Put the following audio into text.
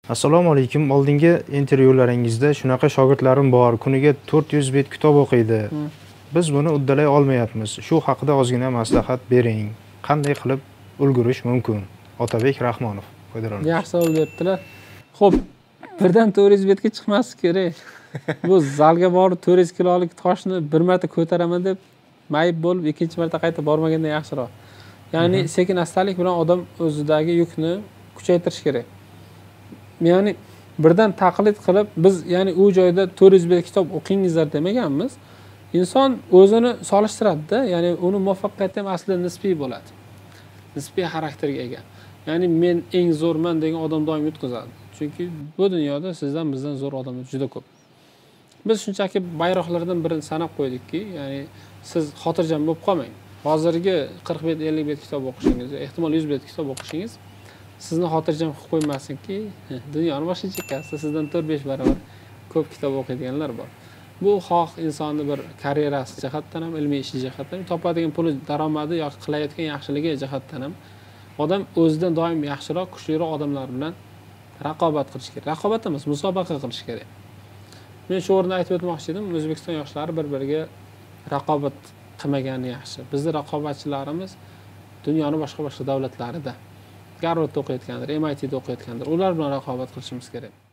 Assalomu alaykum. Oldingi intervyularingizda shunaqa shogirdlarim bor, kuniga 400 bet kitob o'qiydi. Biz buni uddalay olmayapmiz. Shu haqida ozgina maslahat bering. Qanday qilib ulgurish mumkin? Otabek Rahmonov. Foydalanamiz. Yaxshi savol beribdilar. Xo'p, birdan 400 betga chiqmasi kerak. Bu zalga borib 400 kilolik toshni bir marta ko'taraman deb mayib bo'lib, ikkinchi marta qayta bormagandan yaxshiroq. Ya'ni sekin astalik bilan odam o'zidagi yukni kuchaytirish kerak. Ya'ni birdan taqlid qilib biz ya'ni u joyda 400 bet kitob o'qingizlar demaganmiz. Inson o'zini solishtiradi-da, ya'ni uni muvaffaqiyati ham aslida nisbiy bo'ladi. Nisbiy xarakterga ega. Ya'ni men eng zo'rman degan odam doim yutqizadi. Chunki bu dunyoda sizdan bizdan zo'r odamlar juda ko'p. Biz shunchaki bayroqlardan birini sanab qo'ydikki, ya'ni siz xotirjam bo'lib qolmang. Hozirgi 40 bet, 50 bet kitob o'qishingiz, ehtimol 100 bet kitob o'qishingiz sizni xotirjam qilib qo'ymasinki, dunyoni boshqa chekkasida sizdan 4-5 barobar ko'p kitob o'qiydiganlar bor. Bu xoh insonni bir karyerasi jihatdan ham, ilmiy ishi jihatdan ham, topadigan puli, daromadi yoki qilayotgan yaxshiligi jihatdan ham odam o'zidan doim yaxshiroq, kuchliroq odamlar bilan raqobat qilish kerak. Raqobat emas, musobaqa qilish kerak. Men shu o'rinda aytib o'tmoqchi edim, O'zbekiston yoshlari bir-biriga raqobat qilmagani yaxshi. Bizning raqobatchilarimiz dunyoning boshqa davlatlarida Garvardda o'qiyotgandir, MITda o'qiyotgandir. Ular bilan raqobat qilishimiz kerak.